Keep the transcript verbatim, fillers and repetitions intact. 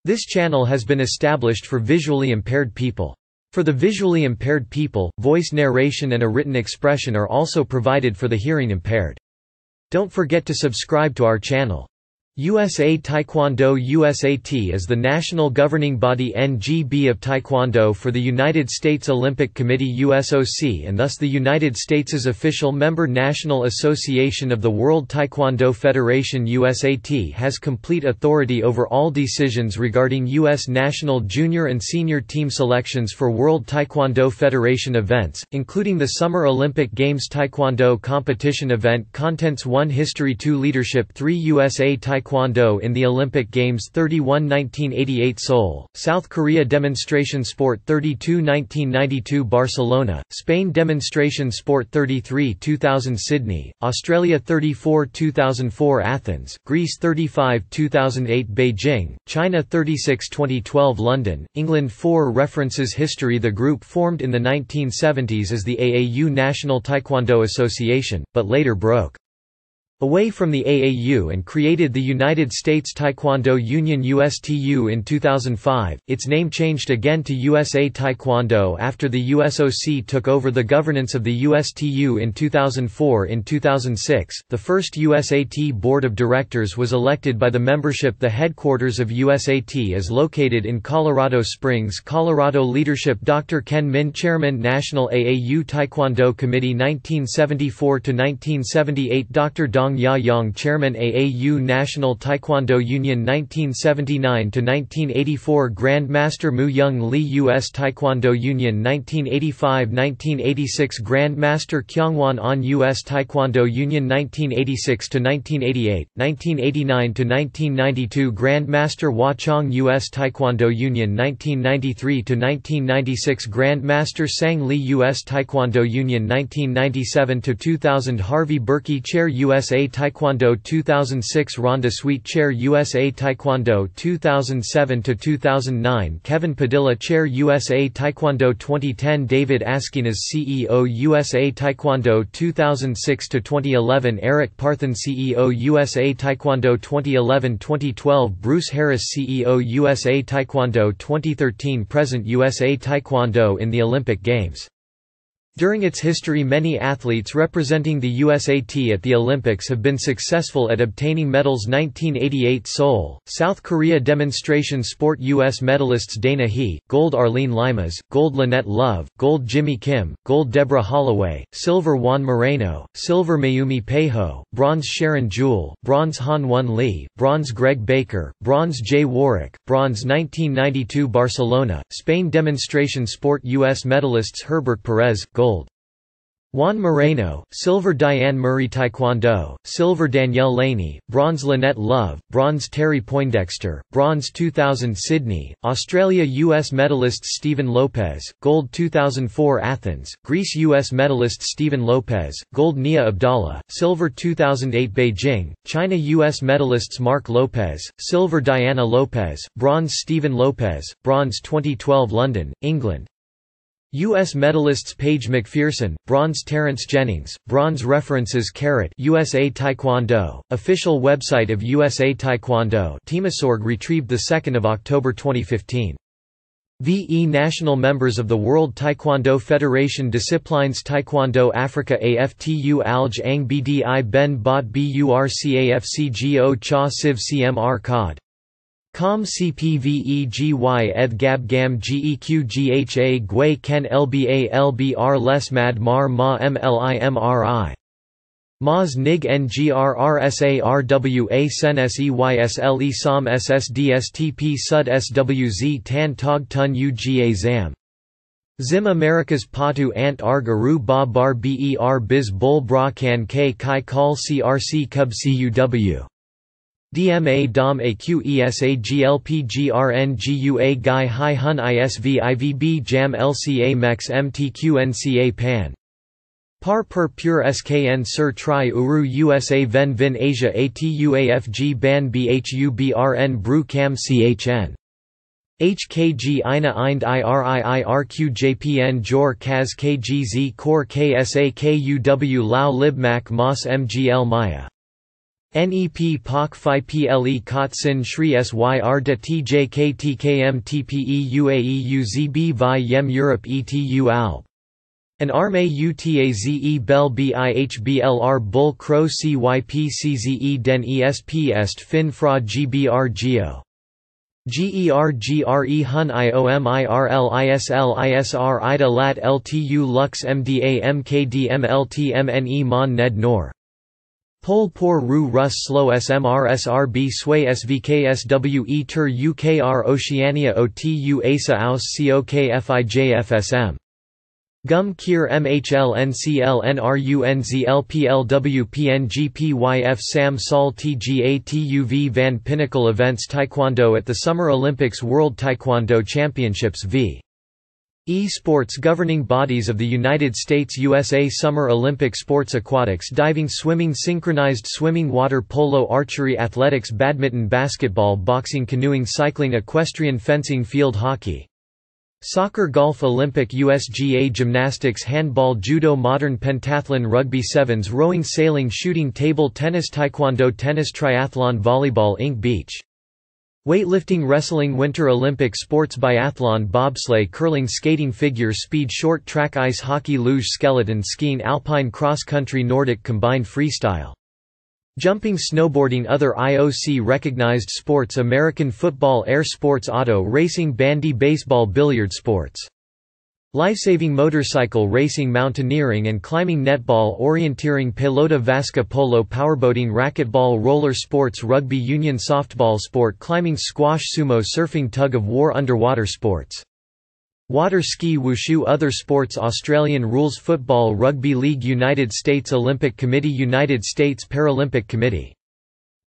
This channel has been established for visually impaired people. For the visually impaired people, voice narration and a written expression are also provided for the hearing impaired. Don't forget to subscribe to our channel. U S A Taekwondo U S A T is the national governing body N G B of Taekwondo for the United States Olympic Committee U S O C and thus the United States' official member. National Association of the World Taekwondo Federation U S A T has complete authority over all decisions regarding U S national junior and senior team selections for World Taekwondo Federation events, including the Summer Olympic Games Taekwondo competition event. Contents: one History, two Leadership, three U S A Taekwondo in the Olympic Games, thirty-one nineteen eighty-eight Seoul, South Korea. Demonstration Sport, thirty-two nineteen ninety-two Barcelona, Spain. Demonstration Sport, thirty-three two thousand Sydney, Australia. thirty-four two thousand four Athens, Greece. thirty-five two thousand eight Beijing, China. thirty-six twenty twelve London, England. four References: History. The group formed in the nineteen seventies as the A A U National Taekwondo Association, but later broke away from the A A U and created the United States Taekwondo Union U S T U in two thousand five. Its name changed again to U S A Taekwondo after the U S O C took over the governance of the U S T U in two thousand four. In two thousand six, the first U S A T Board of Directors was elected by the membership. The headquarters of U S A T is located in Colorado Springs, Colorado. Leadership: Doctor Ken Min, Chairman, National A A U Taekwondo Committee nineteen seventy-four to nineteen seventy-eight. Doctor Dong Ya-Yang, Chairman, A A U National Taekwondo Union nineteen seventy-nine to nineteen eighty-four. Grand Master Mu Young Lee, U S Taekwondo Union nineteen eighty-five to nineteen eighty-six. Grand Master Kyungwon An, U S Taekwondo Union nineteen eighty-six to nineteen eighty-eight, nineteen eighty-nine to nineteen ninety-two. Grand Master Hua Chong, U S Taekwondo Union nineteen ninety-three to nineteen ninety-six. Grand Master Sang Lee, U S Taekwondo Union nineteen ninety-seven to two thousand. Harvey Berkey, Chair, U S A Taekwondo two thousand six. Rhonda Sweet, Chair, U S A Taekwondo two thousand seven to two thousand nine. Kevin Padilla, Chair, U S A Taekwondo twenty ten. David Askinas, C E O, U S A Taekwondo two thousand six to twenty eleven. Eric Parthan, C E O, U S A Taekwondo twenty eleven to twenty twelve. Bruce Harris, C E O, U S A Taekwondo twenty thirteen. Present: U S A Taekwondo in the Olympic Games. During its history, many athletes representing the U S A T at the Olympics have been successful at obtaining medals. nineteen eighty-eight Seoul, South Korea. Demonstration Sport: U S medalists Dana He, gold Arlene Limas, gold Lynette Love, gold Jimmy Kim, gold Deborah Holloway, silver Juan Moreno, silver Mayumi Peiho, bronze Sharon Jewell, bronze Han Won Lee, bronze Greg Baker, bronze Jay Warwick, bronze nineteen ninety-two Barcelona, Spain. Demonstration Sport: U S medalists Herbert Perez, gold Juan Moreno, silver Diane Murray. Taekwondo, silver Danielle Laney, bronze Lynette Love, bronze Terry Poindexter, bronze two thousand Sydney, Australia. U S medalists Stephen Lopez, gold two thousand four Athens, Greece. U S medalist Stephen Lopez, gold Nia Abdallah, silver two thousand eight Beijing, China. U S medalists Mark Lopez, silver Diana Lopez, bronze Stephen Lopez, bronze twenty twelve London, England. U S medalists Paige McPherson, bronze Terrence Jennings, bronze. References: Carrot, U S A Taekwondo, official website of U S A Taekwondo. Teamasorg, retrieved the second of October twenty fifteen. V E National members of the World Taekwondo Federation. Disciplines: Taekwondo Africa, A F T U Alj Ang Bdi Ben Bot Burcafc Cha Civ Cmr Cod. Com C P V E G Y Eth Gab Gam Geq Gha Gui Ken Lba Lbr Les Mad Mar Ma Mlimri Maz Nig Ngrrsarwa Sen Seysle Som Ssdstp Sud Swz Tan Tog Tun Uga Zam Zim Americas Patu Ant Arg Aru Ba Bar Ber Biz Bol Bra Kan K Kai Kal Crc Cub Cuw D M A Dom Aqesa Glpgrngua Gai Hai Hun Isv Ivb Jam Lca Mex Mtqnca Pan Par per pure skn Sir Tri Uru Usa Ven Vin Asia Atuafg Ban Bhubrn Bru Cam Chn Hkg Ina Eind Iriirqjpn Jor Kaz Kgz Kor Ksa Kuw Lao Lib Mac Mas Mgl Maya Nep Pak Phi Ple Kot Sin Shri Syr De Tj Kt Km Tpe Uae Uzb Vi Yem Europe Etu Alb. An arme utaze bel bihblr bull crow cypcze den esp est fin fra gbr geo. Gergre hun iomirlisl isr ida lat ltu lux mda mkdm ltmne mon ned nor. Pol por ru rus slow smr srb sway svkswe tur ukr Oceania otu asa aus cokfijfsm. Gum kir mhlnclnrunzlplwpngpyf sam sol tgatuv van Pinnacle Events Taekwondo at the Summer Olympics World Taekwondo Championships v. E-sports governing bodies of the United States U S A Summer Olympic Sports Aquatics Diving Swimming Synchronized Swimming Water Polo Archery Athletics Badminton Basketball Boxing Canoeing Cycling Equestrian Fencing Field Hockey Soccer Golf Olympic U S G A Gymnastics Handball Judo Modern Pentathlon Rugby Sevens Rowing Sailing Shooting Table Tennis Taekwondo Tennis Triathlon Volleyball Inc Beach Weightlifting Wrestling Winter Olympic Sports Biathlon Bobsleigh Curling Skating Figure Speed Short Track Ice Hockey Luge Skeleton Skiing Alpine Cross Country Nordic Combined Freestyle Jumping Snowboarding Other I O C-recognized sports American football Air sports Auto racing Bandy Baseball Billiard sports Lifesaving Motorcycle Racing Mountaineering and Climbing Netball Orienteering Pelota Vasca Polo Powerboating Racquetball Roller Sports Rugby Union Softball Sport Climbing Squash Sumo Surfing Tug of War Underwater Sports Water ski wushu Other sports Australian rules Football Rugby League United States Olympic Committee United States Paralympic Committee